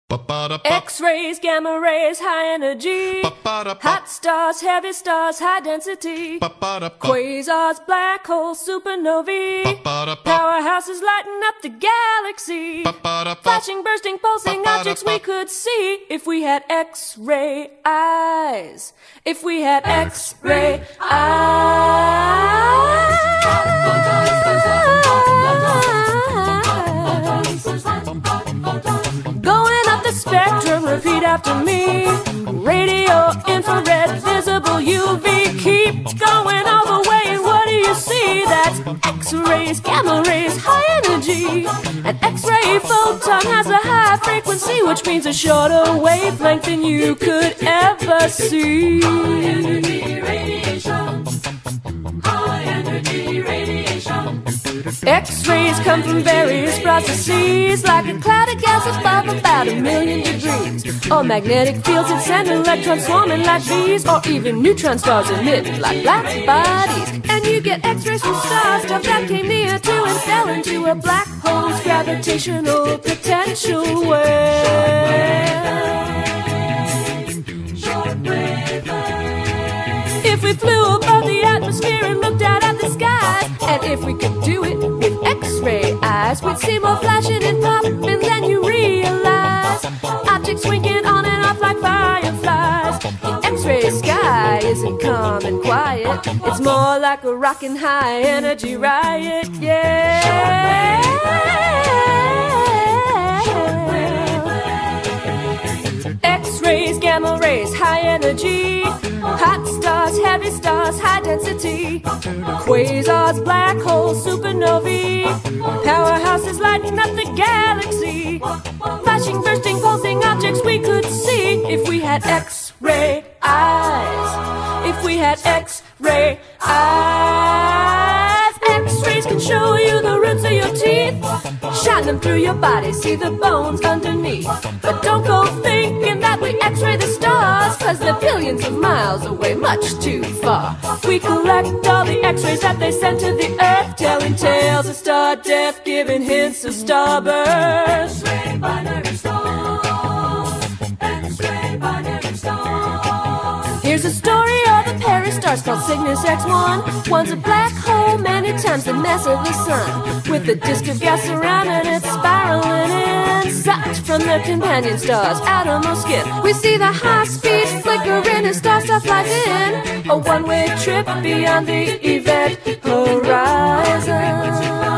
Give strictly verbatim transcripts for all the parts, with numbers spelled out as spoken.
X-rays, gamma rays, high energy. Hot stars, heavy stars, high density. Quasars, black holes, supernovae. Powerhouses lighting up the galaxy. Flashing, bursting, pulsing objects we could see if we had X-ray eyes. If we had X-ray eyes. Going up the spectrum, repeat after me. Radio, infrared, visible, U V. Keep going all the way, and what do you see? That's X-rays, gamma rays, high energy. An X-ray photon has a high frequency, which means a shorter wavelength than you could ever see. High energy radiation. High energy radiation. X-rays come from various processes, like a cloud of gases above about a million degrees, or magnetic fields that send electrons swarming like bees, or even neutron stars emitted like black bodies. And you get X-rays from stars, stuff that came near to and fell into a black hole's gravitational potential wave. If we flew above the atmosphere and looked out at the skies, and if we could do it with X-ray eyes, we'd see more flashing and popping than you realize. Objects winking on and off like fireflies. The X-ray sky isn't calm and quiet. It's more like a rockin' high energy riot, yeah. X-rays, gamma rays, high energy. Hot stars, heavy stars, high density. Quasars, black holes, supernovae. Powerhouses lighting up the galaxy. Flashing, bursting, pulsing objects we could see if we had X-ray eyes. If we had X-ray eyes. X-rays can show you the roots of your teeth. Shine them through your body, see the bones underneath. But don't go thinking that we X-ray the stars, cause they're billions of miles away, much too far. We collect all the X-rays that they send to the Earth, telling tales of star death, giving hints of starburst. X-ray binary stars. X-ray binary stars. Here's a story of a pair of stars called Cygnus X one. One's a black hole many times the mass of the sun, with a disk of gas surrounding it, spiraling in. Sucked from the companion star's outermost skin, we see the high-speed flickering as star stuff flies in. A one-way trip beyond the event horizon.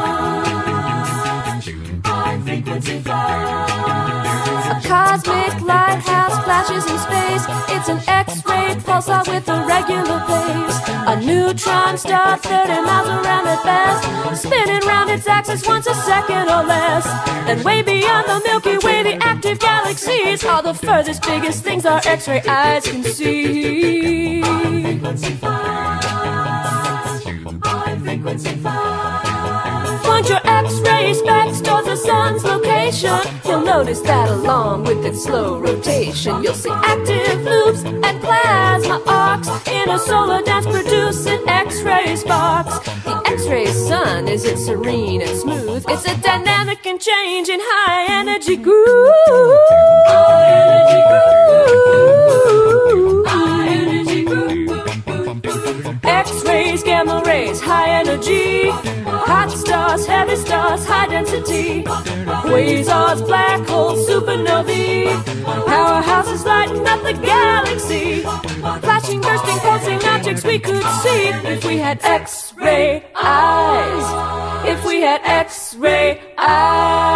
A cosmic lighthouse flashes in space. It's an X-ray pulsar with a regular pace. A neutron star thirty miles around at best, spinning round its axis once a second or less. And way beyond the Milky Way, the active galaxies are the furthest, biggest things our X-ray eyes can see. Point your X-ray specs towards the sun's location. You'll notice that along with its slow rotation, you'll see active loops and plasma arcs in a solar dance producing X-ray sparks. The X-ray sun isn't serene and smooth. It's a dynamic and changing high energy groove. High energy groove. High energy groove. X-rays, gamma rays, high energy. Hot stars, heavy stars, high density. Quasars, black holes, supernovae. Powerhouses lighting up the galaxy. Flashing, bursting, pulsing objects we could see if we had X-ray eyes. If we had X-ray eyes.